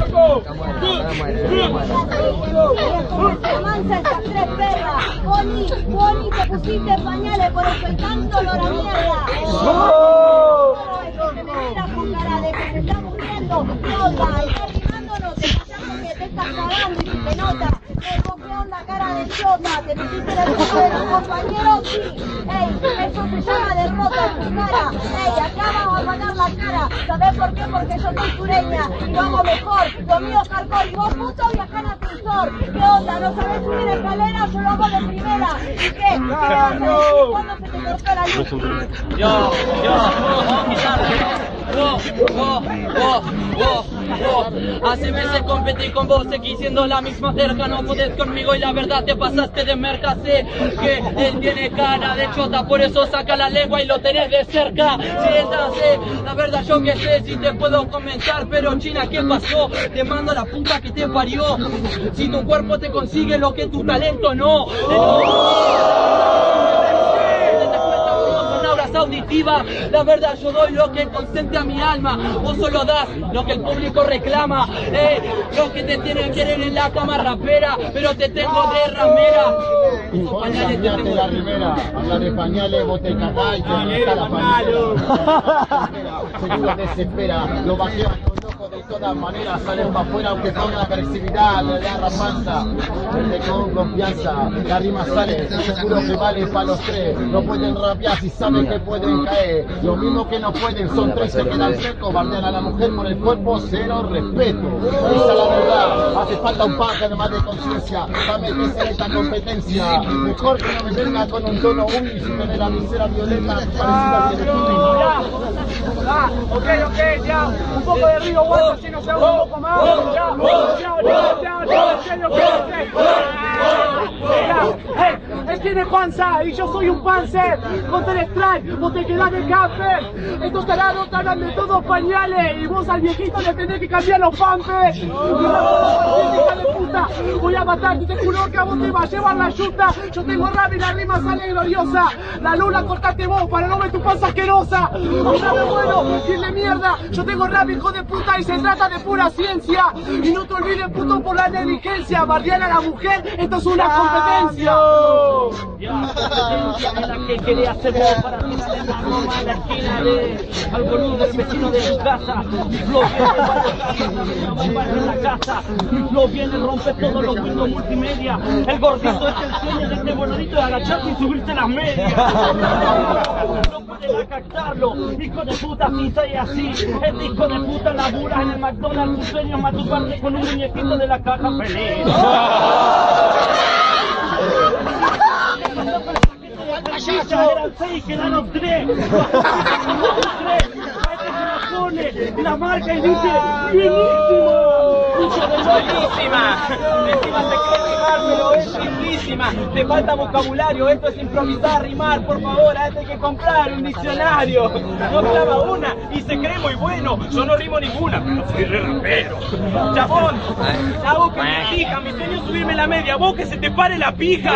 Mancha estas tres perras. Pony, te pusiste pañales, por eso hay tanto olor a mierda. Que me miras con cara de que se está muriendo. Nota, está rimándonos, te pasas porque te estás cagando y se te nota. ¿Qué onda, cara de chota? ¿Te metiste en el grupo de los compañeros? Sí. Ey, eso se llama derrota en tu cara. Ey, acá vamos a pagar la cara. ¿Sabés por qué? Porque yo soy sureña y lo hago mejor. Lo mío es hardcore y vos puto viajás en ascensor. ¿Qué onda? ¿No sabés subir escalera? Yo lo hago de primera. ¿Y qué? ¿Qué vas a decir cuando se te cortó la luz? Hace meses competí con vos, seguí siendo la misma cerca, no podés conmigo y la verdad te pasaste de merca. Sé que él tiene cara de chota, por eso saca la lengua y lo tenés de cerca. Siéntase, la verdad yo que sé si te puedo comentar, pero China, ¿qué pasó? Te mando la puta que te parió. Si tu cuerpo te consigue lo que tu talento no. Auditiva, la verdad yo doy lo que consente a mi alma, vos solo das lo que el público reclama, lo que te tienen que querer en la cama rapera, pero te tengo de ramera. Pañales te tengo la rimera, habla de pañales, vos te cagás y te gusta la pañalera. Seguro desespera, lo vaquean los locos de todas maneras, salen para afuera aunque con agresividad, le da rapanza, vende con confianza, la rima sale, seguro que vale para los tres, no pueden rapear si saben que pueden caer, lo mismo que no pueden, son tres, se quedan secos, bardean a la mujer por el cuerpo, cero respeto, esa es la verdad, hace falta un par además de conciencia, para meterse en esta competencia, mejor que no me venga con un tono uy, si tenés la visera violeta, parecida a ok, ya, un poco de río guapo, si no se haga un poco más, él tiene panza y yo soy un panzer, Counter Strike, vos te quedás de camper, estos tarados te hablan de todos pañales y vos al viejito le tenés que cambiar los pampes, hija de puta, voy a matarte, te juro que a vos te va a llevar la yuta, yo tengo rap y la rima sale gloriosa, la luna cortate vos para no ver tu panza asquerosa, mira de bueno, decirle mierda, yo tengo rap hijo de puta y se trata de pura ciencia, y no te olvides puto por la negligencia, bardear a la mujer, esto es una competencia. Competencia en la que quería hacer vos para tirarle la broma a la esquina al boludo del vecino de su casa. Mi flow viene a bombar en la casa. Mi flow viene, rompe todos los windows multimedia. El gordito es el sueño de este boludito de agacharse y subirse las medias. No pueden captarlo, hijo de puta, si soy así. Este hijo de puta labura en el McDonald's, tu sueño es masturbarte con un muñequito de la caja feliz. Eran 6, quedaron 3. La marca y dice buenísima. Encima se quiere rimar, pero es simplísima. Te falta vocabulario, esto es improvisar, rimar, por favor, a este hay que comprar un diccionario. No clava una y se cree muy bueno. Yo no rimo ninguna, pero soy re rapero. Chabón, hago que me pija, mi sueño es subirme la media, vos que se te pare la pija.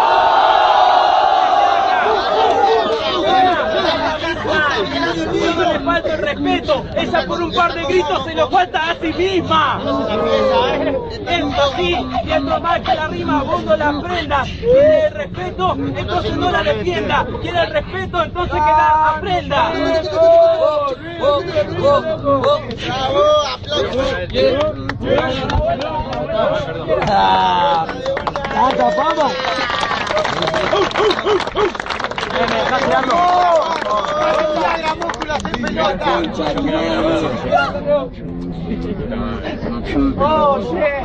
No le falta el respeto, ella por un par de gritos se lo falta a sí misma. Esto sí, y esto más que la rima, vos no la aprendas. Quiere el respeto, entonces no la defienda. Quiere el respeto, entonces que la aprenda. ¡Vamos! Me dejas tirarlo. Oh, shit.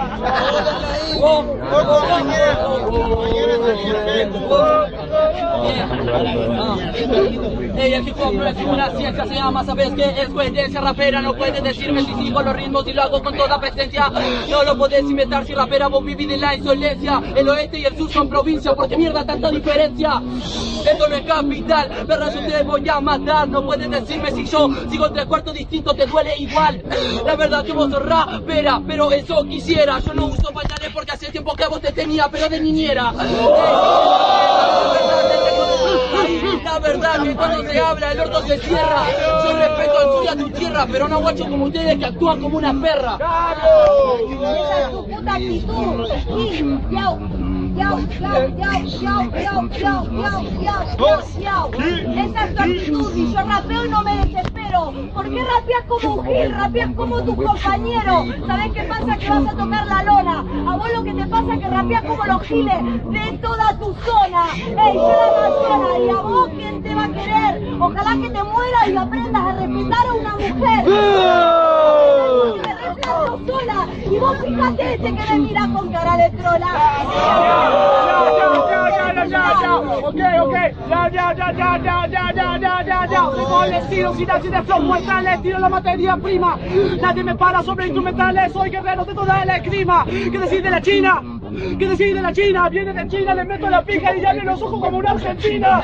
El hip hop no es una ciencia, se llama, ¿sabes qué? Es coherencia rapera, no puedes decirme si sigo los ritmos y lo hago con toda presencia. No lo podés inventar si rapera vos vivís de la insolencia. El oeste y el sur son provincia, porque mierda tanta diferencia. Esto no es capital, perra yo te voy a matar. No puedes decirme si yo sigo en 3/4 distinto, te duele igual. La verdad que vos sos rapera, pero eso quisiera. Yo no uso pañales porque hace tiempo que vos te tenía, pero de niñera. La verdad te tengo de La verdad que cuando se habla el orto se cierra. Yo respeto al sur y a tu tierra, pero no guachos como ustedes que actúan como una perra. Esa es tu puta actitud. Sí, yau. Esa es tu actitud y yo rapeo y no me desespero. ¿Por qué rapeas como un gil? Rapeas como tu compañero. ¿Sabes qué pasa? Que vas a tocar la lona. A vos lo que te pasa es que rapeas como los giles de toda tu zona. Ey, yo la Amazona, y a vos quién te va a querer. Ojalá que te mueras y aprendas a respetar a una mujer. Me reemplazo sola y vos fíjate ese que me mira con cara de trola. Ya. Tengo el estilo sin así de flow, muestra el estilo, la materia prima. Nadie me para sobre instrumentales, soy guerrero de toda la esgrima. ¿Qué decir de la China? ¿Qué decir de la China? Viene de China, le meto la pija y ya abre los ojos como una argentina.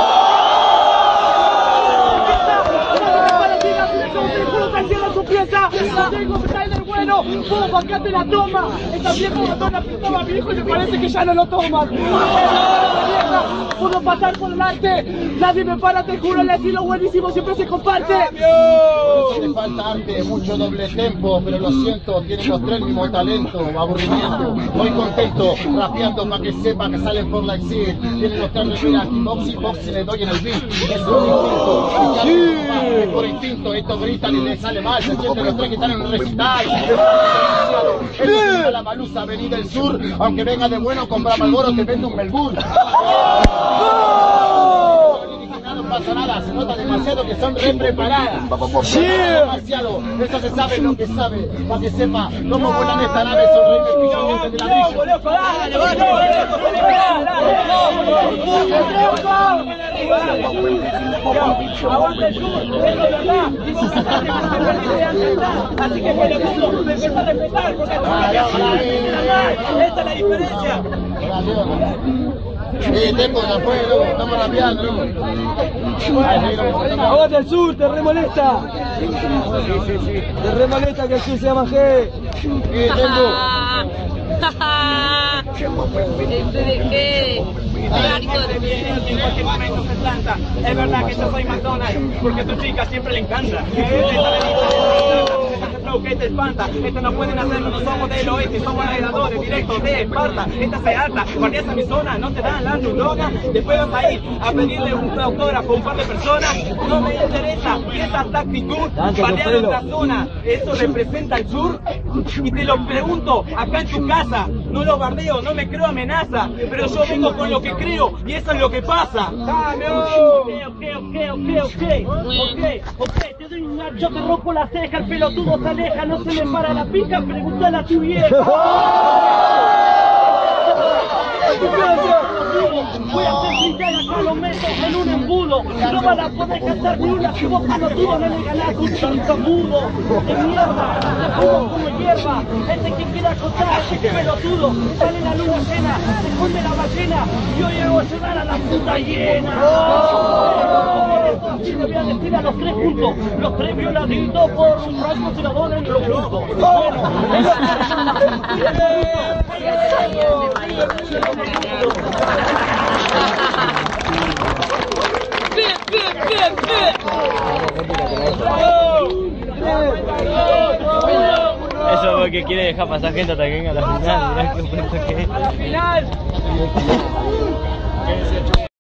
No tengo Snyder bueno, puedo bancarte la toma. Esta vieja matona pintaba a mi hijo y me parece que ya no lo toman. Puedo pasar por delante, nadie me para, te juro, el estilo buenísimo siempre se comparte. Eso le falta arte, mucho doble tempo, pero lo siento, tienen los tres el mismo talento, aburrimiento. Muy contento, rapeando para que sepa que salen por la exit. Tienen los tres remeras, box y le doy en el beat. Es un instinto, por instinto, estos gritan y les sale mal. Se sienten los tres que están en un recital. Es la Malusa, venir del sur, aunque venga de bueno, compra Malboro, te vende un Melbourne. No pasa nada, se nota demasiado que son re preparadas. Demasiado, eso se sabe lo que sabe, para que sepa cómo vuelan estas naves, son re investigadores de la Así que pelotudo, me empezó a respetar porque esta es la diferencia. Tempo, después, estamos rapeando, A vos del sur, te remolesta. Te remolesta que el sur se llama G. Tempo. Es verdad que yo soy McDonald's, porque a tu chica siempre le encanta. Que te espanta, esto no pueden hacerlo, no somos del oeste, somos agredadores directos de Esparta, esta se harta, guardias a mi zona, no te dan la neurona, después vas a ir a pedirle un autógrafo a un par de personas, no me interesa, y esa actitud, bardear otra zona, eso representa el sur, y te lo pregunto, acá en tu casa, no lo bardeo, no me creo amenaza, pero yo vengo con lo que creo, y eso es lo que pasa. Ok, te doy un yo te rompo la ceja, el pelotudo se aleja, no se le para la pica, pregúntale a tu vieja. Voy a hacer brillar acá los mesos en un embudo. No van a poder cantar ni una si vos pelotudo no le ganás un tartamudo de mierda, te pongo como hierba. Ese que quiera contar, ese pelotudo, sale la luna llena, se esconde la ballena y yo llego a llegar a la puta llena. Así te voy a decir a los tres juntos, los tres violaditos por un francotirador en los juntos. Eso es porque quiere dejar pasar gente hasta que venga a la final. Mirá qué momento que es. ¡A la final!